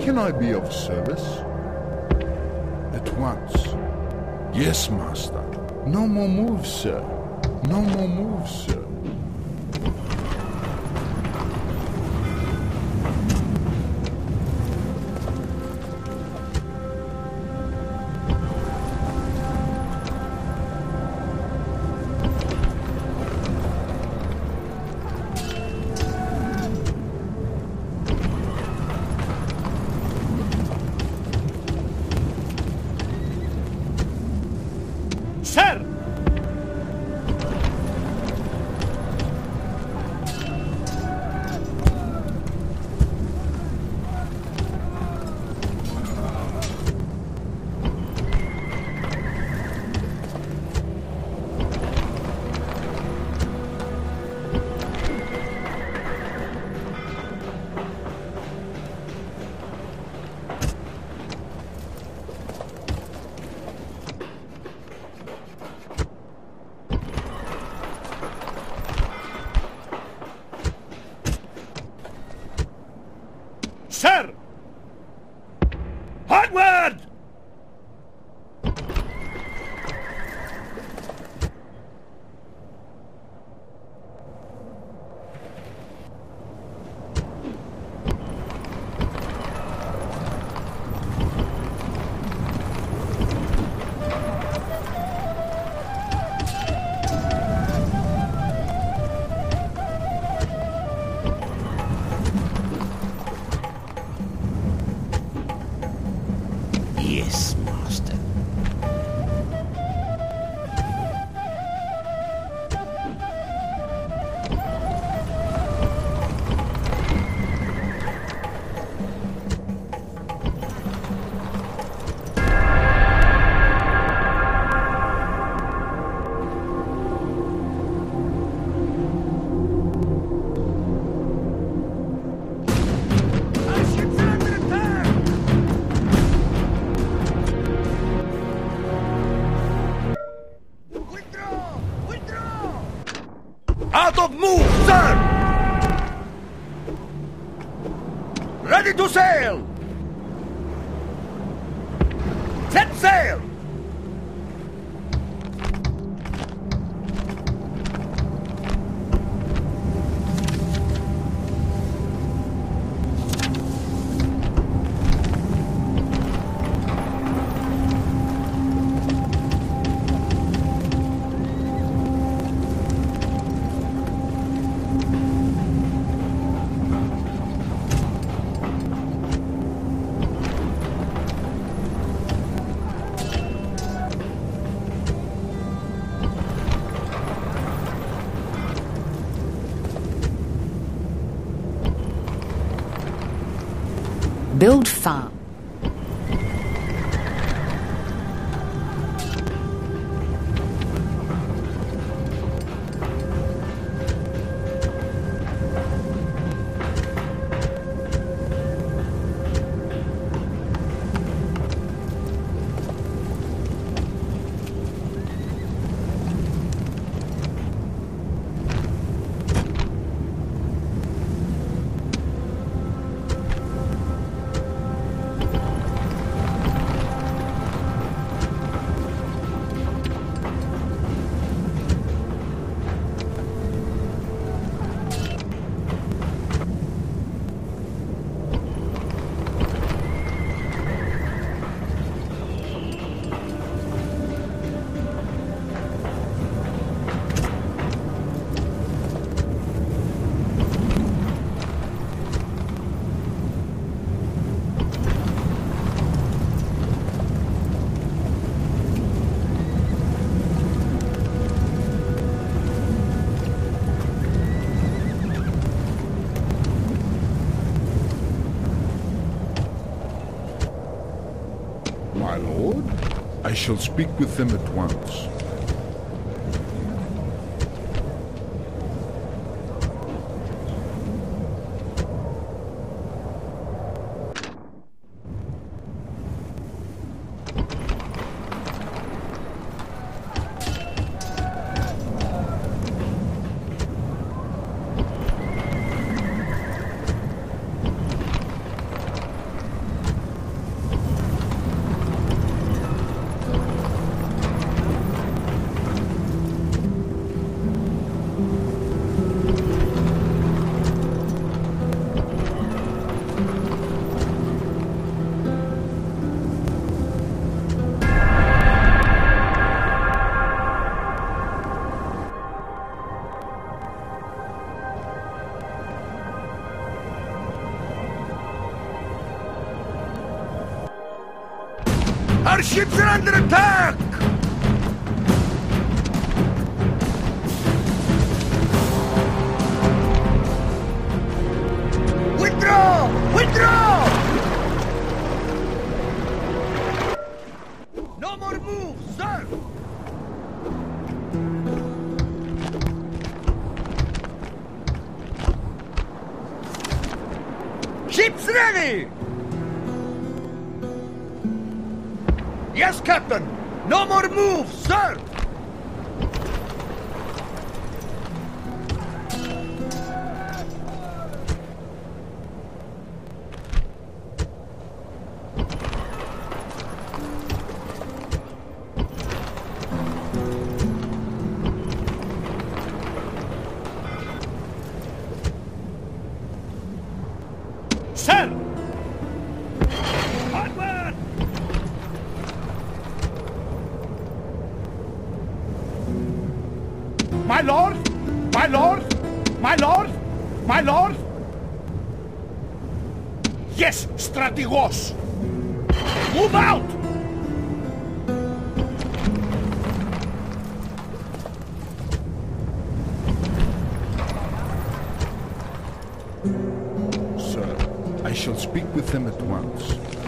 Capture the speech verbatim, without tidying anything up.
can I be of service? At once. Yes, master. No more moves, sir. No more moves, sir. Sir! Sir! Onward! Yes, master. Out of move, sir! Ready to sail! Set sail! Build farm. My lord, I shall speak with them at once. Our ships are under attack! Withdraw! Withdraw! No more moves, sir! Ships ready! Yes, Captain! No more moves, sir! Sir! Onward! My lord! My lord! My lord! My lord! Yes, strategos! Move out! Sir, I shall speak with them at once.